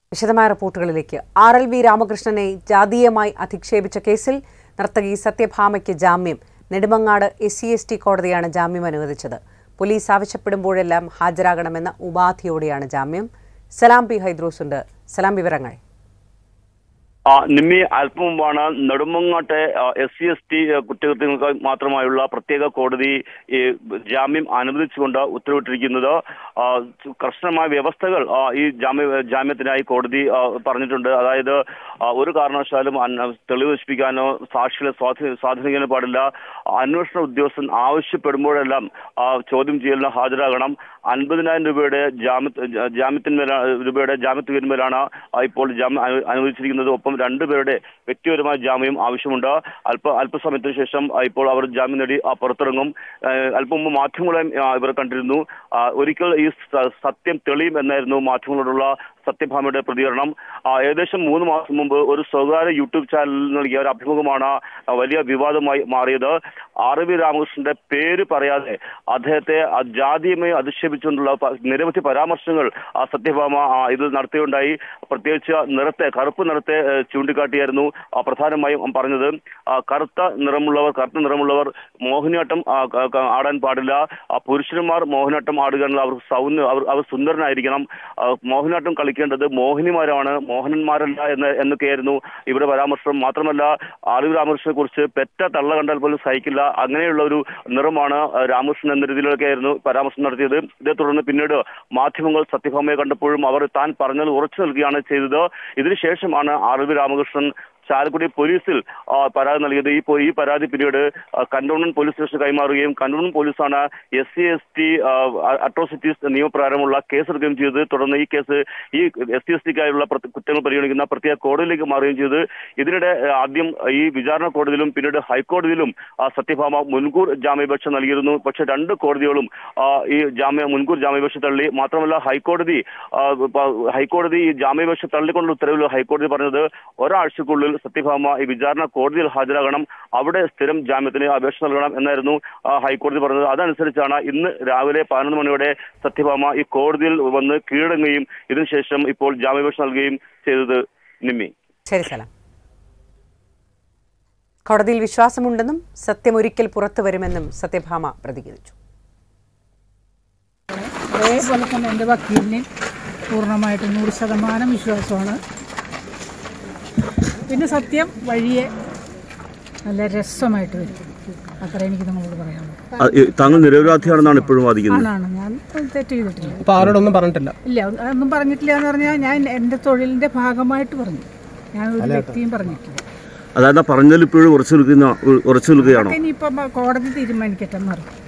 വിശദമായ റിപ്പോർട്ടുകളിലേക്ക്. RLV രാമകൃഷ്ണനെ ജാതീയമായി അധിക്ഷേപിച്ച കേസിൽ നർത്തകി സത്യഭാമയ്ക്ക് ജാമ്യം. നെടുമങ്ങാട് SC/ST കോടതിയാണ് ജാമ്യം അനുവദിച്ചത്. പോലീസ് ആവശ്യപ്പെടുമ്പോഴെല്ലാം ഹാജരാകണമെന്ന ഉപാധിയോടെയാണ് ജാമ്യം. സലാം പി ഹൈദ്രോസ് ഉണ്ട്. സലാം, വിവരങ്ങൾ. നിമ്മി, അല്പം മുമ്പാണ് നെടുമങ്ങാട്ടെ SC/ST കുറ്റകൃത്യങ്ങൾക്ക് മാത്രമായുള്ള പ്രത്യേക കോടതി ജാമ്യം അനുവദിച്ചുകൊണ്ട് ഉത്തരവിട്ടിരിക്കുന്നത്. കർശനമായ വ്യവസ്ഥകൾ ഈ ജാമ്യത്തിനായി കോടതി പറഞ്ഞിട്ടുണ്ട്. അതായത് ഒരു കാരണവശാലും തെളിവ് നശിപ്പിക്കാനോ സാക്ഷികളെ സ്വാധീനിക്കാനോ പാടില്ല. അന്വേഷണ ഉദ്യോഗസ്ഥൻ ആവശ്യപ്പെടുമ്പോഴെല്ലാം ചോദ്യം ചെയ്യലിന് ഹാജരാകണം. 50,000 രൂപയുടെ ജാമ്യത്തിന്മേലാണ് ഇപ്പോൾ ജാമ്യം അനുവദിച്ചിരിക്കുന്നത്. ഒപ്പം 2 പേരുടെ വ്യക്തിപരമായ ജാമ്യം ആവശ്യമുണ്ട്. അല്പസമയത്തിന് ശേഷം ഇപ്പോൾ അവർ ജാമ്യം നേടി പുറത്തിറങ്ങും. അല്പം മുമ്പ് മാധ്യമങ്ങളെ ഇവർ കണ്ടിരുന്നു. ഒരിക്കൽ ഈ സത്യം തെളിയും എന്നായിരുന്നു മാധ്യമങ്ങളോടുള്ള സത്യഭാമയുടെ പ്രതികരണം. ഏകദേശം 3 മാസം മുമ്പ് ഒരു സ്വകാര്യ യൂട്യൂബ് ചാനലിൽ നൽകിയ ഒരു അഭിമുഖമാണ് വലിയ വിവാദമായി മാറിയത്. RLV രാമകൃഷ്ണന്റെ പേര് പറയാതെ അദ്ദേഹത്തെ ജാതീയമായി അധിക്ഷേപിച്ചുകൊണ്ടുള്ള നിരവധി പരാമർശങ്ങൾ സത്യഭാമ ഇത് നടത്തിയുണ്ടായി. പ്രത്യേകിച്ച് കറുപ്പ് നിറത്തെ ചൂണ്ടിക്കാട്ടിയായിരുന്നു പ്രധാനമായും പറഞ്ഞത്. കറുത്ത നിറമുള്ളവർ മോഹിനിയാട്ടം ആടാൻ പാടില്ല. പുരുഷന്മാർ മോഹിനിയാട്ടം ആടുക അവർ സുന്ദരനായിരിക്കണം. മോഹിനിയാട്ടം കളിക്കേണ്ടത് മോഹിനിമാരാണ്, മോഹനന്മാരല്ല എന്നൊക്കെയായിരുന്നു ഇവിടെ പരാമർശം. മാത്രമല്ല, RLV രാമകൃഷ്ണനെ കുറിച്ച് പെറ്റ തള്ള കണ്ടാൽ പോലും സഹിക്കില്ല, അങ്ങനെയുള്ള ഒരു നിറമാണ് രാമകൃഷ്ണൻ എന്ന രീതിയിലൊക്കെ ആയിരുന്നു പരാമർശം നടത്തിയത്. ഇതേ തുടർന്ന് പിന്നീട് മാധ്യമങ്ങൾ സത്യഭാമയെ കണ്ടപ്പോഴും അവർ താൻ പറഞ്ഞത് ഉറച്ചു നൽകുകയാണ് ചെയ്തത്. ഇതിനുശേഷമാണ് RLV രാമകൃഷ്ണൻ ചാലക്കുടി പോലീസിൽ പരാതി നൽകിയത്. ഈ പരാതി പിന്നീട് കന്റോൺമെന്റ് പോലീസ് സ്റ്റേഷൻ കൈമാറുകയും കന്റോൺമെന്റ് പോലീസാണ് SC/ST അട്രോസിറ്റീസ് നിയമപ്രകാരമുള്ള കേസെടുക്കുകയും ചെയ്തത്. തുടർന്ന് ഈ കേസ് ഈ SC/STക്കായുള്ള കുറ്റങ്ങൾ പരിഗണിക്കുന്ന പ്രത്യേക കോടതിയിലേക്ക് മാറുകയും ചെയ്തു. ഇതിനിടെ ആദ്യം ഈ വിചാരണ കോടതിയിലും പിന്നീട് ഹൈക്കോടതിയിലും സത്യഭാമ മുൻകൂർ ജാമ്യാപേക്ഷ നൽകിയിരുന്നു. പക്ഷെ 2 കോടതികളും ഈ മുൻകൂർ ജാമ്യാപേക്ഷ തള്ളി. മാത്രമല്ല, ഹൈക്കോടതി ഈ ജാമ്യാപേക്ഷ തള്ളിക്കൊണ്ടുള്ള ഉത്തരവിൽ ഹൈക്കോടതി പറഞ്ഞത് ഒരാഴ്ചക്കുള്ളിൽ സത്യഭാമ ഈ വിചാരണ കോടതിയിൽ ഹാജരാകണം, അവിടെ സ്ഥിരം ജാമ്യത്തിന് അപേക്ഷ നൽകണം എന്നായിരുന്നു ഹൈക്കോടതി പറഞ്ഞത്. അതനുസരിച്ചാണ് ഇന്ന് രാവിലെ 11 മണിയോടെ സത്യഭാമ ഈ കോടതിയിൽ വന്ന് കീഴടങ്ങുകയും ഇതിനുശേഷം ഇപ്പോൾ ജാമ്യാപേക്ഷ നൽകുകയും ചെയ്തത്. നിമ്മി, ശരി സലാം. കോടതിയിൽ വിശ്വാസമുണ്ടെന്നും സത്യം ഒരിക്കൽ പുറത്തു വരുമെന്നും സത്യഭാമ പ്രതികരിച്ചു. അതേപോലെ തന്നെ എൻ്റെ വക്കീലിന് പൂർണ്ണമായിട്ട് 100% വിശ്വാസമാണ്. പിന്നെ സത്യം വഴിയെ നല്ല രസമായിട്ട് വരും. അത്ര എനിക്ക് നിങ്ങളോട് പറയാനുള്ളൂ. താങ്കൾ നിരപരാധിയാണെന്നാണ് ഇപ്പോഴും വാദിക്കുന്നത്? ആണ്, ഞാൻ തെറ്റ് ചെയ്തിട്ടില്ല. അപ്പോൾ ആരോടൊന്നും പറഞ്ഞിട്ടില്ല? ഇല്ല, ഒന്നും പറഞ്ഞിട്ടില്ല എന്ന് പറഞ്ഞാൽ ഞാൻ എൻ്റെ തൊഴിലിൻ്റെ ഭാഗമായിട്ട് പറഞ്ഞു. ഞാൻ ഒരു വ്യക്തിയും പറഞ്ഞിട്ടില്ല. അതായത് പറഞ്ഞതിൽ ഇപ്പോഴും ഉറച്ചു നിൽക്കുകയാണോ? ഇനിയിപ്പം കോടതി തീരുമാനിക്കട്ടെ എന്ന് പറഞ്ഞു.